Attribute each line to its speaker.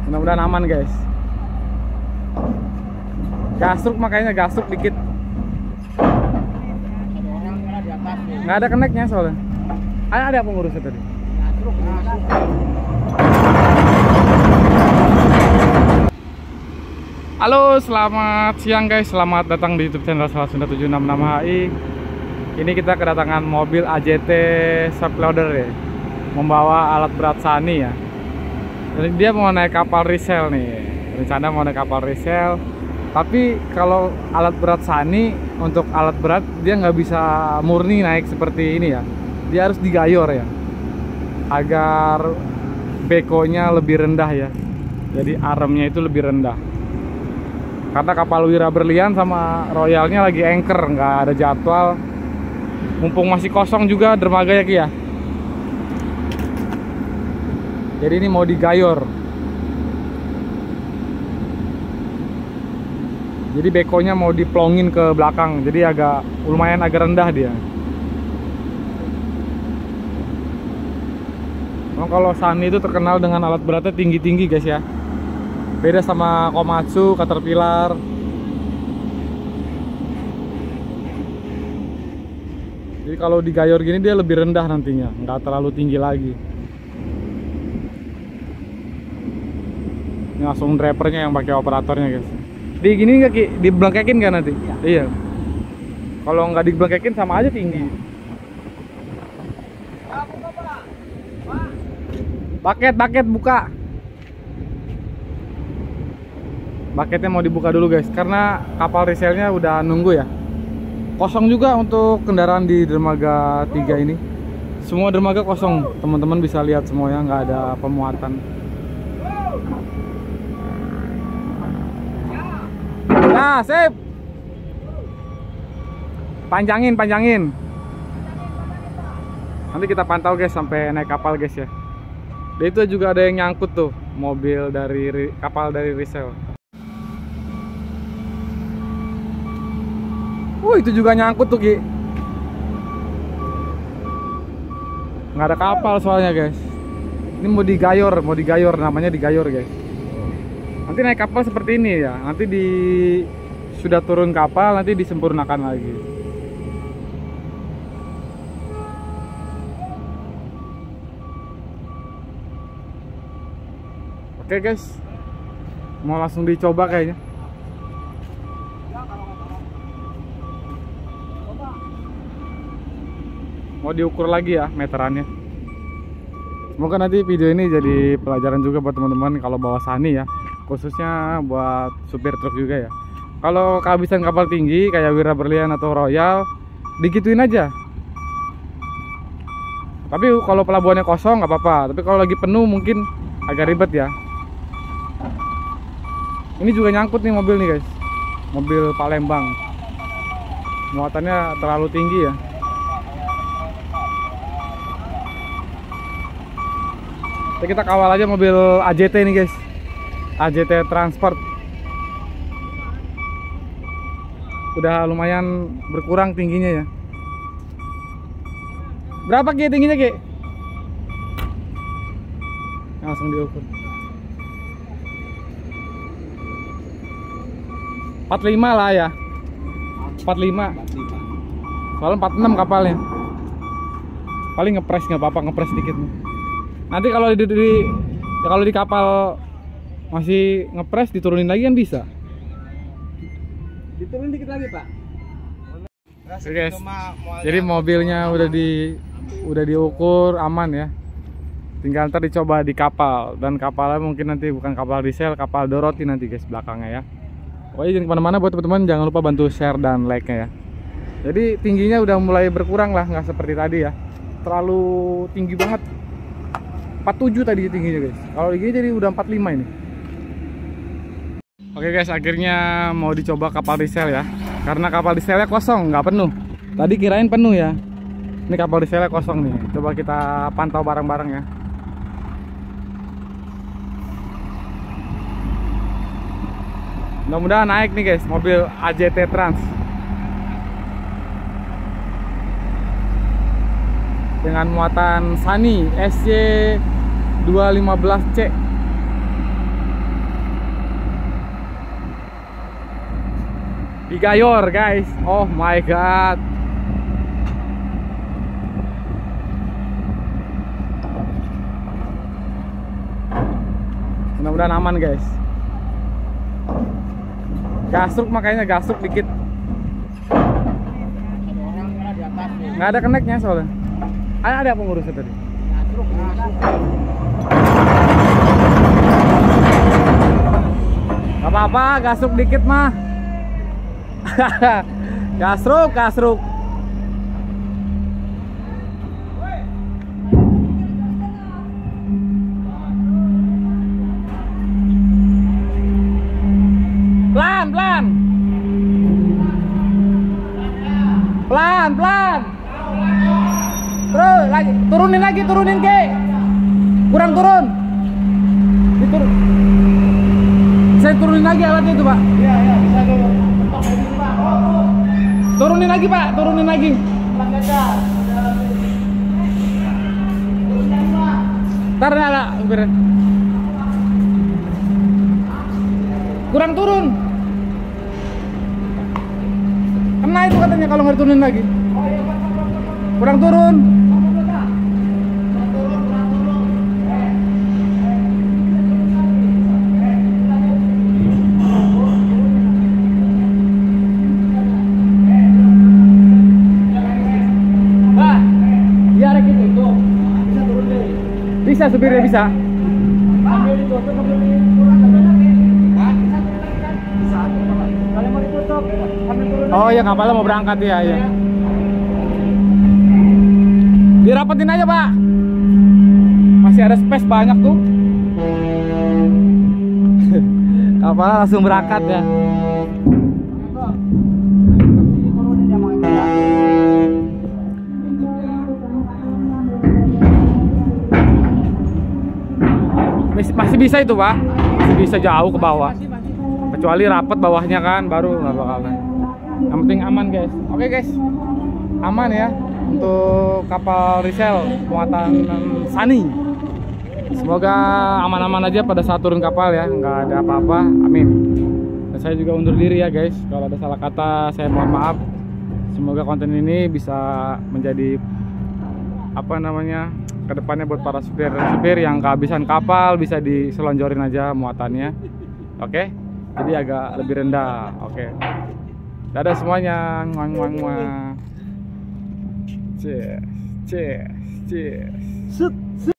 Speaker 1: Mudah-mudahan aman guys. Gasruk makanya gasruk dikit. Nggak ada keneknya soalnya. Ada pengurusnya tadi. Halo, selamat siang guys. Selamat datang di YouTube channel Salah Sunda 766 HI. Ini kita kedatangan mobil AJT Subloader ya, membawa alat berat Sani ya. Jadi dia mau naik kapal resell nih. Rencana mau naik kapal resell. Tapi kalau alat berat Sani, untuk alat berat dia nggak bisa murni naik seperti ini ya. Dia harus digayor ya, agar bekonya lebih rendah ya. Jadi armnya itu lebih rendah. Karena kapal Wira Berlian sama Royalnya lagi anchor, nggak ada jadwal. Mumpung masih kosong juga dermaga ya Ki ya. Jadi ini mau digayor. Jadi bekonya mau diplongin ke belakang. Jadi lumayan agak rendah dia. Kalau Sani itu terkenal dengan alat beratnya tinggi-tinggi guys ya. Beda sama Komatsu, Caterpillar. Jadi kalau digayor gini dia lebih rendah nantinya, nggak terlalu tinggi lagi. Ini langsung drivernya yang pakai operatornya guys. Di gini nggak Ki? Dibelengkekin kan nanti? Iya. Kalau nggak dibelengkekin sama aja tinggi. Paket buka. Paketnya mau dibuka dulu guys, karena kapal resellnya udah nunggu ya. Kosong juga untuk kendaraan di dermaga 3 ini. Semua dermaga kosong, teman-teman bisa lihat semuanya, nggak ada pemuatan. Nah, sip. Panjangin. Nanti kita pantau guys sampai naik kapal guys ya. Dan itu juga ada yang nyangkut tuh, mobil dari kapal dari resell. Itu juga nyangkut tuh Ki. Nggak ada kapal soalnya guys. Ini mau digayor, namanya digayor guys. Nanti naik kapal seperti ini ya. Nanti sudah turun kapal, nanti disempurnakan lagi. Oke guys, mau langsung dicoba kayaknya. Mau diukur lagi ya meterannya. Semoga nanti video ini jadi pelajaran juga buat teman-teman kalau bawa Sani ya, khususnya buat supir truk juga ya. Kalau kehabisan kapal tinggi kayak Wira Berlian atau Royal, digituin aja. Tapi kalau pelabuhannya kosong nggak apa-apa. Tapi kalau lagi penuh mungkin agak ribet ya. Ini juga nyangkut nih mobil nih guys, mobil Palembang. Muatannya terlalu tinggi ya. Kita kawal aja mobil AJT nih guys, AJT Transport. Udah lumayan berkurang tingginya ya. Berapa Ki tingginya Ki? Langsung diukur. 45 lah ya. 45. Soalnya 46 kapalnya. Paling ngepres nggak apa-apa, ngepres dikit nih. Nanti kalau di kapal masih ngepres, diturunin lagi kan bisa.
Speaker 2: Diturunin dikit lagi Pak.
Speaker 1: Oke guys. Jadi mobilnya udah diukur aman ya. Tinggal ntar dicoba di kapal, dan kapalnya mungkin nanti bukan kapal resell, kapal Dorothy nanti guys belakangnya ya. Pokoknya jangan kemana-mana buat teman-teman, jangan lupa bantu share dan like-nya ya. Jadi tingginya udah mulai berkurang lah, nggak seperti tadi ya. Terlalu tinggi banget. 47 tadi tingginya guys. Kalau gini jadi udah 45 ini. Oke guys, akhirnya mau dicoba kapal resell ya. Karena kapal resellnya kosong, nggak penuh. Tadi kirain penuh ya. Ini kapal resellnya kosong nih. Coba kita pantau bareng-bareng ya. Mudah-mudahan naik nih guys, mobil AJT Trans. Dengan muatan Sani SC 215C. Digayor guys. Oh my god. Mudah-mudahan aman guys. Gasruk makanya gasruk dikit. Nggak ada keneknya soalnya. Ada pengurusnya tadi. Gak apa-apa, gasruk dikit mah. Gasruk. Pelan. Terus lagi, turunin ke. Kurang turun. Saya turunin lagi alatnya itu, Pak.
Speaker 2: Iya, bisa dulu.
Speaker 1: Turunin lagi, Pak. Ntar ada, kurang turun. Kena itu katanya kalau nggak turunin lagi. Kurang turun. Bisa supirnya bisa. Oh ya, kapalnya mau berangkat ya. Dirapetin aja, Pak. Masih ada space banyak tuh. Kapalnya langsung berangkat ya. Masih bisa itu, Pak. Masih bisa jauh ke bawah. Kecuali rapet bawahnya kan, baru nggak bakal. Yang penting aman guys. Oke guys, aman ya untuk kapal resell muatan Sunny. Semoga aman-aman aja pada saat turun kapal ya, nggak ada apa-apa. Amin. Dan saya juga undur diri ya guys. Kalau ada salah kata saya mohon maaf. Semoga konten ini bisa menjadi kedepannya buat para supir yang kehabisan kapal bisa diselonjorin aja muatannya. Oke, jadi agak lebih rendah. Oke, dadah semuanya. Cheers.